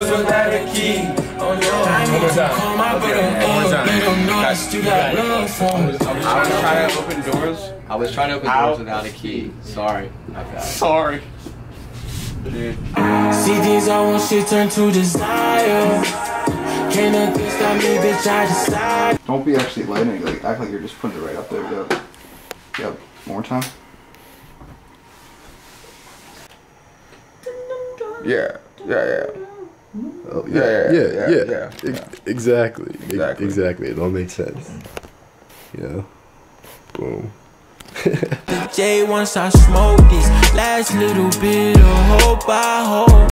Without a key on your One more time. I was trying to open doors without a key. Sorry. Sorry. Dude. See these I want shit turn to desire. Can't nothing stop me, bitch, I decide. Don't be actually lighting it, like act like you're just putting it right up there. Yep. Yep. More time. Yeah. Oh, yeah. Exactly. It all makes sense. Yeah. Boom. The J once I smoke this last little bit of hope I hold.